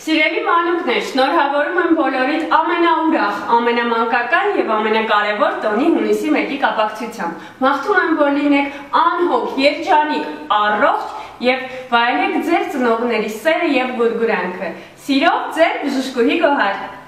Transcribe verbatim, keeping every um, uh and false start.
Սիրելի մանուկներ, շնորհավորում եմ բոլորիդ ամենաուրախ, ամենամանկական և ամենակարևոր տոնի հունիսի մեկի կապակցությամբ։ Մաղթում եմ, որ լինեք անհոգ, երջանիկ, առողջ և վայելեք ձեր ծնողների սերը և գուրգուրանքը։ Սիրով ձեր բժշկուհի Գոհար։